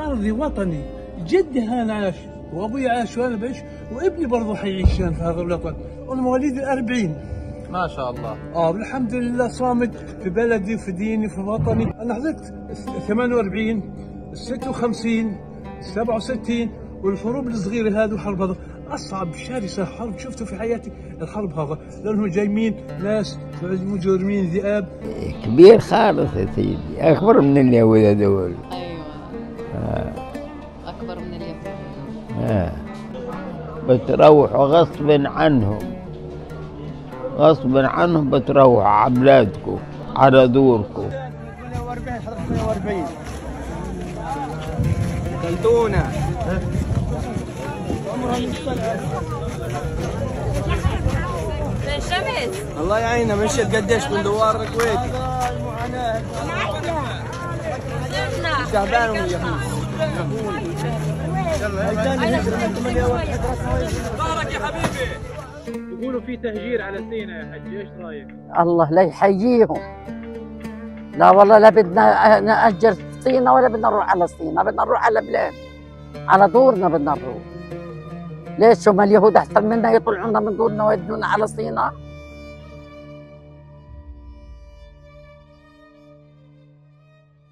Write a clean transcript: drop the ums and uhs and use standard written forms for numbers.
أرضي وطني، جدي هان عاش وأبوي عاش وأنا بعيش وابني برضه حيعيش في هذا الوطن. أنا مواليد ال40. ما شاء الله. والحمد لله صامد في بلدي في ديني في وطني. أنا حضرت 48 56 67 والحروب الصغيرة هذه وحرب هذا أصعب شرسة حرب شفته في حياتي الحرب هذا، لأنهم جايين ناس مجرمين ذئاب. كبير خالص يا سيدي، أكبر من اليهود هذول. أيوة. أكبر من اليهود. بتروحوا غصب عنهم، غصب عنهم بتروحوا على بلادكم على دوركم. 48 حضرتك 48 قلدونا. شمس الله يعيننا مشيت قديش من دوار الكويت. تعبان بارك يا حبيبي. يقولوا في تهجير على سينا يا حج، ايش رايك؟ الله لا يحييهم. لا والله لا بدنا نأجر سينا ولا بدنا نروح على سينا، بدنا نروح على بلاد، على دورنا بدنا نروح. ليش هم اليهود احسن منا يطلعونا من دورنا ويدونا على سينا؟